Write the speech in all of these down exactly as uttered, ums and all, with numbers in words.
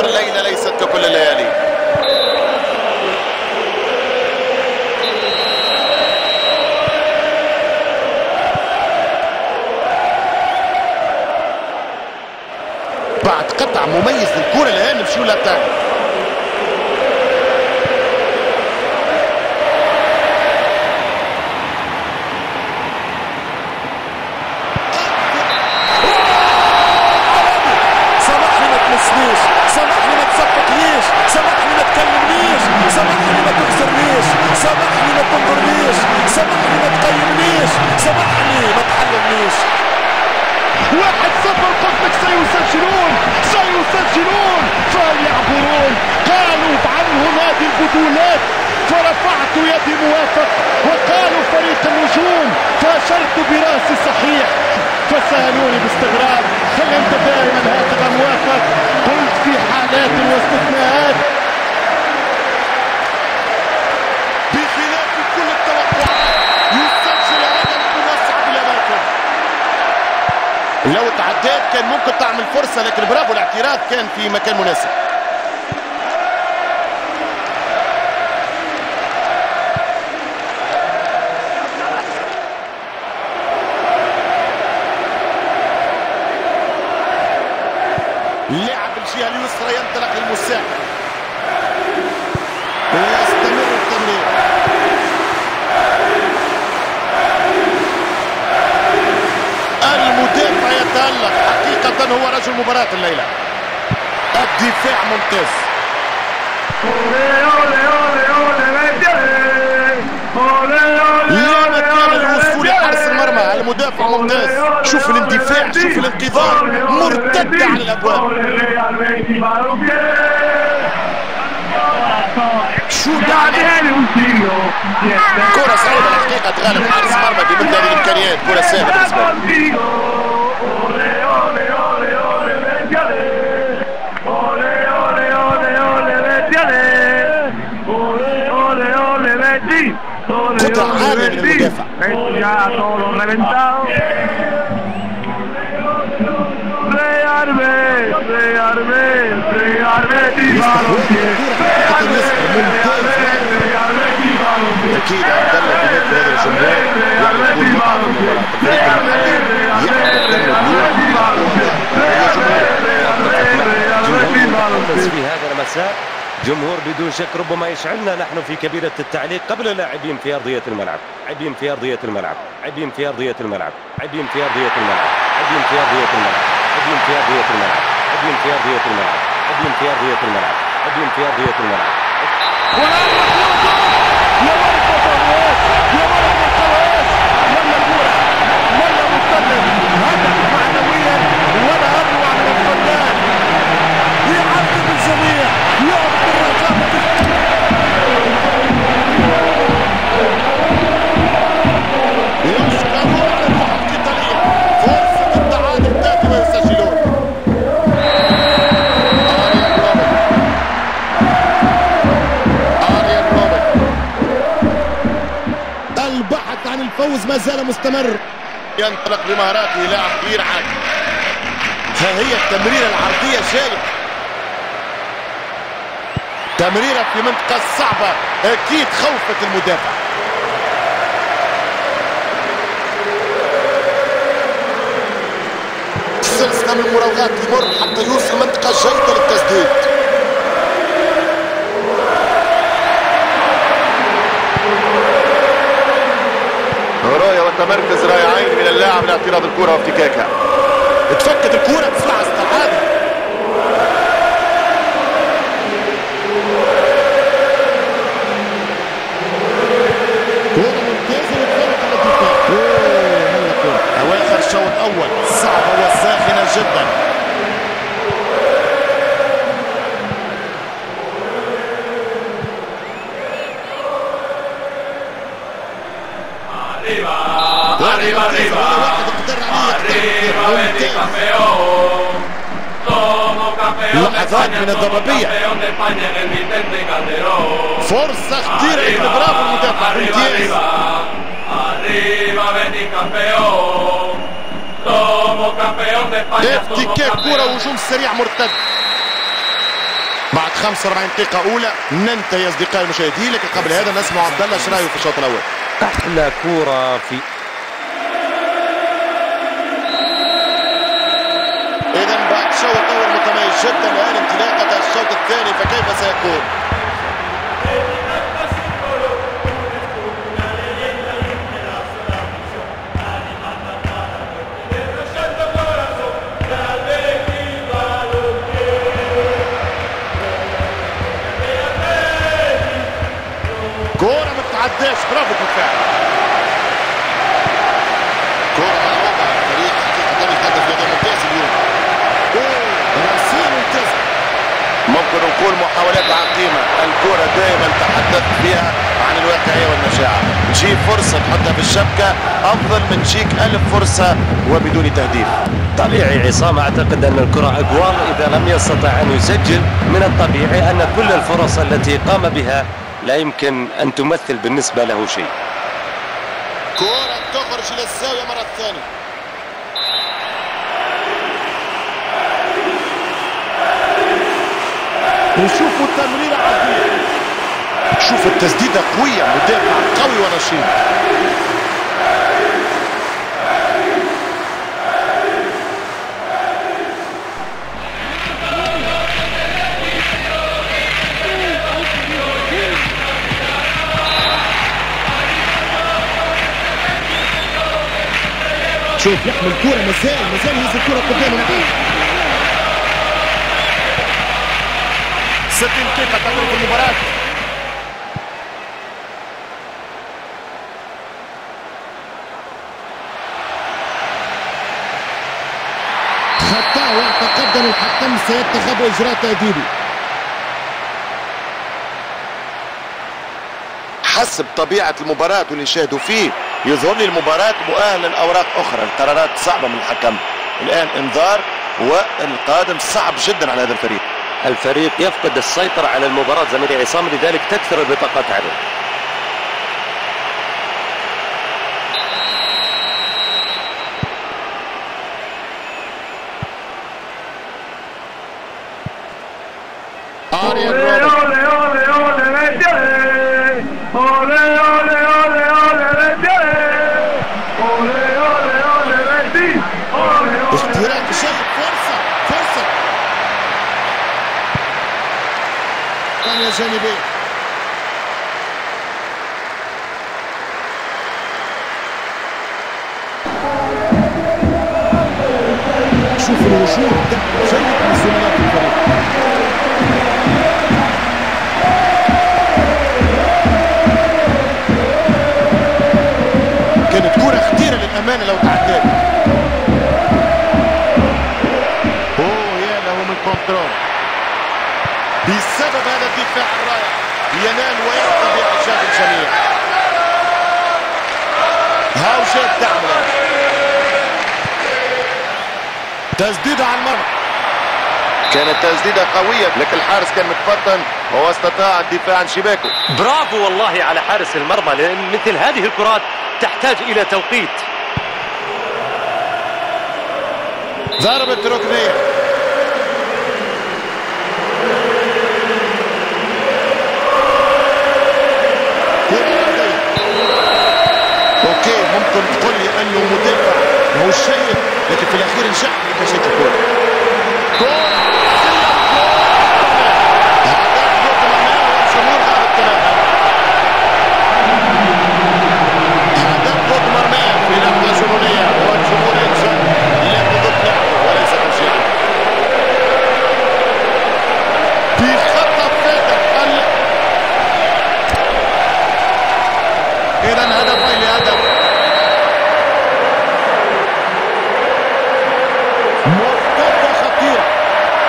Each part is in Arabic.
اعتبر الليلة ليست ككل الليالي. بعد قطع مميز للكرة الآن نمشيو للأتاك. سامحني ما تمسنيش، سامحني ما تصفقنيش، سامحني ما تكلمنيش، سامحني ما تخسرنيش، سامحني ما تنظرنيش، سامحني ما تقيمنيش، سامحني ما تحللنيش. واحد صفر قصدك سيسجلون سيسجلون فليعبرون. قالوا عنهم هذه البطولات فرفعت يدي موافق، وقالوا فريق النجوم فاشرت براسي صحيح، فسألوني باستغراب هل انت دائما هكذا موافق؟ قلت في حالات واستثناءات. بخلاف كل التوقعات يسجل هدف من اصعب الاماكن. لو تعديت كان ممكن تعمل فرصة، لكن برافو الاعتراض كان في مكان مناسب. لعب الجهة اليسرى ينطلق للمساعد ويستمر التمرير. المدافع يتألق حقيقة، هو رجل مباراة الليلة. الدفاع ممتاز. لا مكان للوصول لحارس المرمى. المدافع ممتاز. شوف الاندفاع، شوف الانتظار، مرتدة على الابواب. شو يعني؟ كرة صعبة الحقيقة تغلب حارس مرمى بمثل هذه الامكانيات. كرة سهلة بالنسبة له. قطع عالية من المدافع. أكيد عبد الله بمثل هذا الجمهور يعني يكون متعب في المباراة. الفريق المحلي في هذا المساء جمهور بدون شك ربما يشعلنا نحن في كبيرة التعليق قبل اللاعبين في أرضية الملعب. لاعبين في أرضية الملعب، لاعبين في أرضية الملعب، لاعبين في أرضية الملعب، لاعبين في أرضية الملعب، لاعبين في أرضية الملعب، لاعبين في أرضية الملعب، لاعبين في أرضية الملعب، لاعبين في أرضية الملعب. يا ولد القوات يا ولد القوات ولا الكرة ولا مستلم هدف معنويا ولا أروع من الفنان. يعذب الجميع، يعطي الرجاء. يشكرون الروح القتالية. فرصة التعادل تأتي ويسجلون. آريان روبن آريان روبن البحث عن الفوز ما زال مستمر. ينطلق بمهاراته لاعب كبير عادي. ها هي التمريرة العرضية جاية. تمريرة في منطقة صعبة أكيد خوفت المدافع. سلسلة من المراوغات يمر حتى يوصل منطقة جيدة للتسديد. رؤية وتمركز رائعين من اللاعب لاعتراض الكرة وافتكاكها. اتفكت الكرة بسرعة استعادة. أواخر الشوط الأول صعبة وساخنة جدا. arriba, arriba, arriba, vení campeón, somos campeón de España, somos campeón de España en el Vicente Calderón. فرصة كثيرة للبرافو المدافع امتياز. arriba, vení campeón, somos campeón de España. افتكاك كرة وهجوم سريع مرتد. خمسة وأربعين دقيقة أولى ننتهي أصدقائي المشاهدين، لكن قبل هذا نسمع عبد الله شرايو في الشوط الأول. أحلى كورة في إذا بعد الشوط الأول متميز جدا، الآن انطلاقة الشوط الثاني فكيف سيكون؟ كورة ما تتعداش، برافو بالفعل. كورة ملعوبة، فريق حقيقة لم يقدم في أداء ممتاز اليوم. رأسية ممتازة. ممكن نقول محاولات عقيمة، الكورة دائما تحدث فيها عن الواقعية والمشاعر. تجيب فرصة تحطها في الشبكة أفضل من تجيك ألف فرصة وبدون تهديف. طبيعي عصام، أعتقد أن الكرة أقوال إذا لم يستطع أن يسجل. من الطبيعي أن كل الفرص التي قام بها لا يمكن أن تمثل بالنسبة له شيء. كرة تخرج إلى الزاوية مرة ثانية. وشوفوا التمريرة عادية، شوفوا التسديدة قوية، مدافع قوي ونشيط. شوف يحمل كورة، مازال مازال يهز الكورة قدام العين. ستين دقيقة تمر في المباراة. خطأ وتقدم الحكم، سيتخذ إجراء تأديبي. حسب طبيعة المباراة واللي شاهدوا فيه يظهر لي المباراة مؤهلة لأوراق أخرى، القرارات صعبة من الحكم. الآن انذار، والقادم صعب جدا على هذا الفريق. الفريق يفقد السيطرة على المباراة زميلي عصام، لذلك تكثر البطاقات عليه. اختراق شاهد، فرصة فرصة ثانية جانبية. شوف الوجود ده جيد من زملاء الفريق. كانت كرة خطيرة للأمانة لو تعدت. كنترول بسبب هذا الدفاع الرائع ينال ويحظى بإعجاب الجميع. هاو جاء الدعم، تسديدة على المرمى، كانت تسديدة قوية لكن الحارس كان متفطن واستطاع الدفاع عن شباكه. برافو والله على حارس المرمى، لأن مثل هذه الكرات تحتاج إلى توقيت. ضربة ركنية. اوكي، ممكن تقول لي انه مدافع ما هو شيء، لكن في الاخير نجح في كشف الكوره. كوره هدف ضد مرماه والجمهور غاب تماما. هدف ضد مرماه في لحظه جنونيه والجمهور ينجح، لكن ضد لعبه وليس تشجيعه. في خطه فاتح اذا هدفين لهدف. مرتدة خطيرة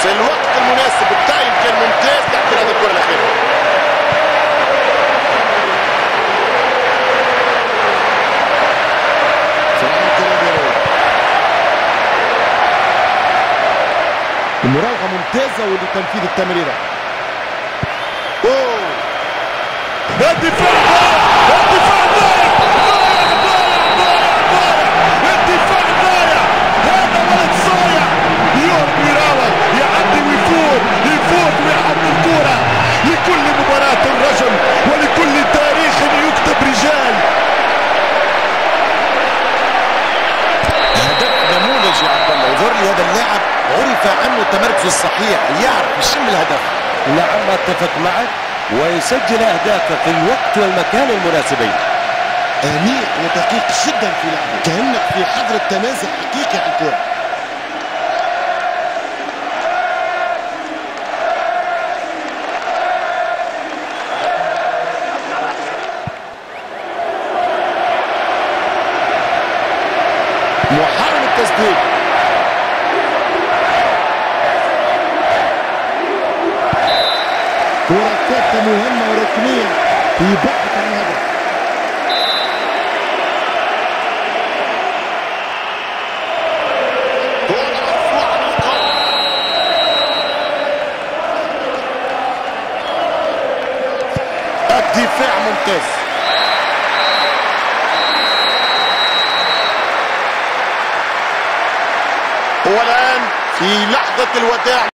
في الوقت المناسب. التايم كان ممتاز تحت هذه الكرة الأخيرة. المراوغة ممتازة ولتنفيذ التمريرة. اوه الدفاع الدفاع ضايع الدفاع ضايع. هذا ولد صايع يوم يراوغ يعدي ويفوت يفوت ويحط الكرة. لكل مباراة رجل ولكل تاريخ يكتب رجال. هدف نموذج يا عبد الله. يظهر لي هذا اللاعب عرف عنه التمركز الصحيح، يعرف يشم الهدف. نعم اتفق معك، ويسجل اهدافه في الوقت والمكان المناسبين. أنيق ودقيق جدا في لعبه، كأنك في حضرة تنازل حقيقي على الكرة. محاولة تسديد. كرة ثابتة مهمة وركنية في بعد عن الهدف. الدفاع ممتاز. والآن في لحظة الوداع